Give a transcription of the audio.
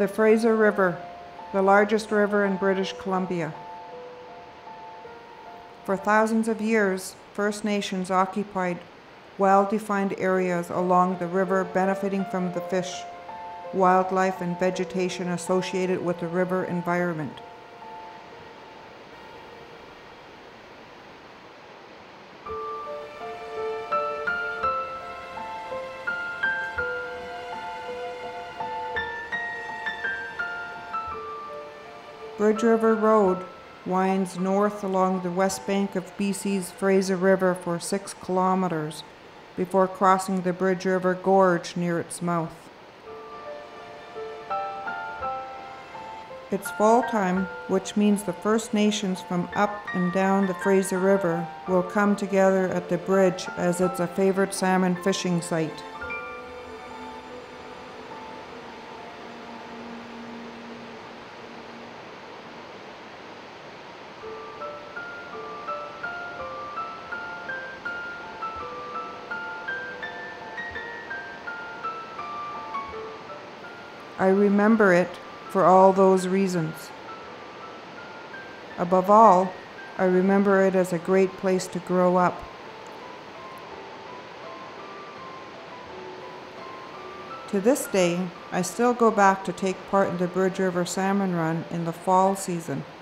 The Fraser River, the largest river in British Columbia. For thousands of years, First Nations occupied well-defined areas along the river, benefiting from the fish, wildlife, and vegetation associated with the river environment. Bridge River Road winds north along the west bank of BC's Fraser River for 6 kilometers before crossing the Bridge River Gorge near its mouth. It's fall time, which means the First Nations from up and down the Fraser River will come together at the bridge, as it's a favorite salmon fishing site. I remember it for all those reasons. Above all, I remember it as a great place to grow up. To this day, I still go back to take part in the Bridge River Salmon Run in the fall season,